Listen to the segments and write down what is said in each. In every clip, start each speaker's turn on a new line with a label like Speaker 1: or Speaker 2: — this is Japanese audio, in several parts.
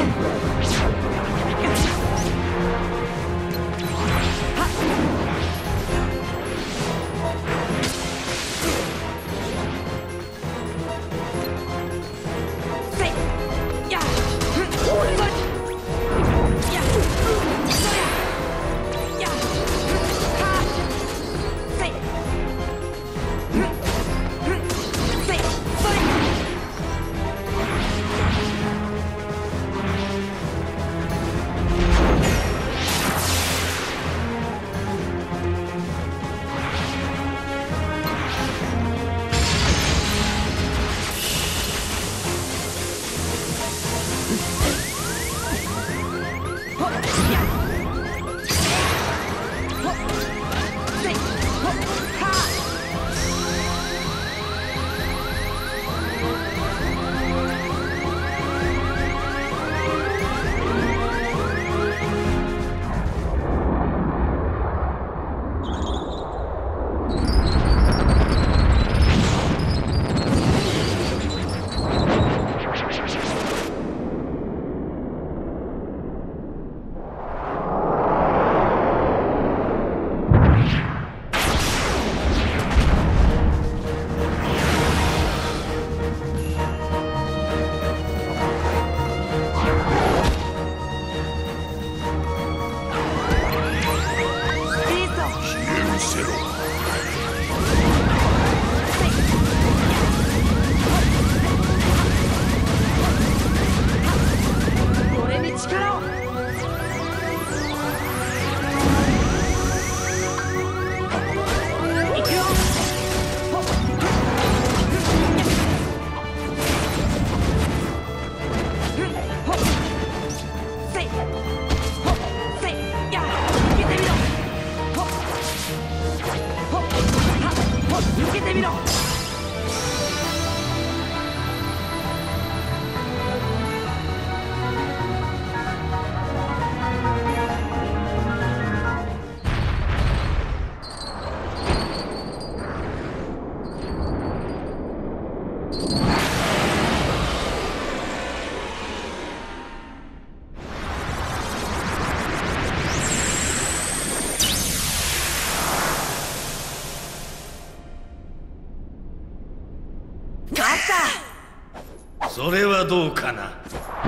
Speaker 1: それはどうかな。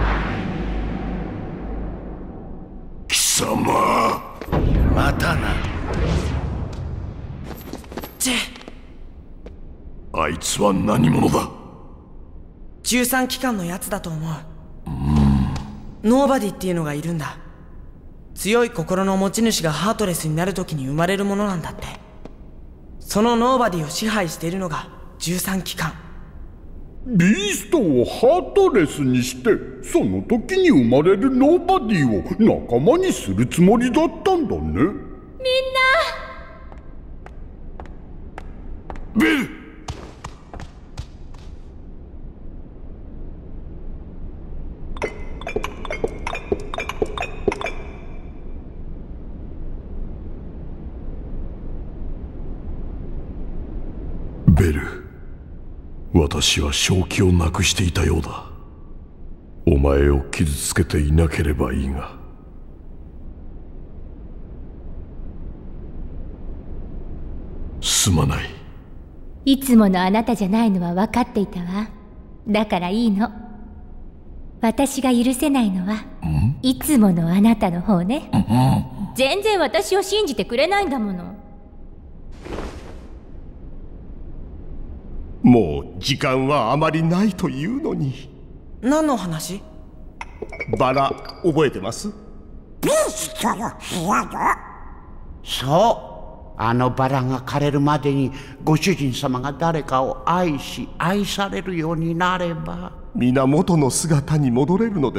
Speaker 2: 貴様、
Speaker 1: またな。
Speaker 2: あいつは何者だ。
Speaker 3: 13機関のやつだと思う。ノーバディっていうのがいるんだ。強い心の持ち主がハートレスになる時に生まれるものなんだって。そのノーバディを支配しているのが13機関。
Speaker 4: ビーストをハートレスにして、その時に生まれるノーバディを仲間にするつもりだったんだね。みんな
Speaker 2: ベル、ベル、私は正気をなくしていたようだ。お前を傷つけていなければいいが。すまない。
Speaker 5: いつものあなたじゃないのは分かっていたわ。だからいいの。私が許せないのは、いつものあなたの方ね。全然私を信じてくれないんだもの。
Speaker 6: もう時間はあまりないというのに。
Speaker 3: 何の話？
Speaker 6: バラ覚えてます？
Speaker 7: ビーストの部屋だ。そう、あのバラが枯れるまでにご主人様が誰かを愛し愛されるようになれば
Speaker 6: 皆元の姿に戻れるのです。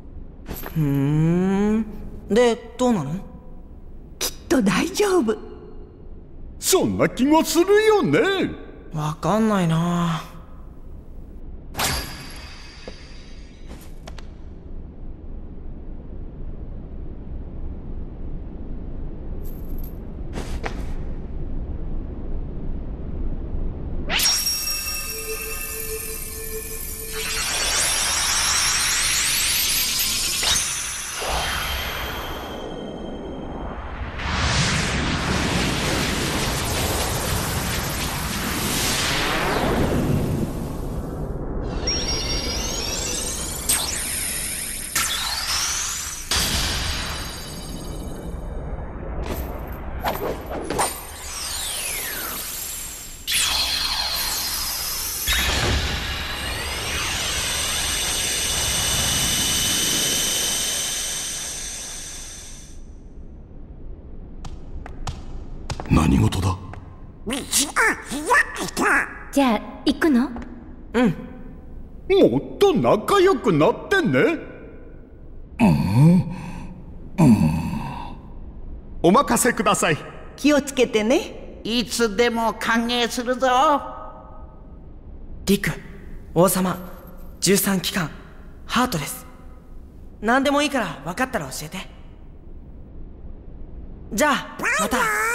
Speaker 3: で、どうなの？
Speaker 8: きっと大丈夫。
Speaker 4: そんな気がするよね。
Speaker 3: わかんないな。
Speaker 2: 何事だ？
Speaker 5: じゃあ行くの？
Speaker 4: もっと仲良くなってね。
Speaker 6: お任せください。
Speaker 8: 気をつけてね。
Speaker 7: いつでも歓迎するぞ。
Speaker 3: リク、王様、13機関、ハートレス。何でもいいから分かったら教えて。じゃあまた。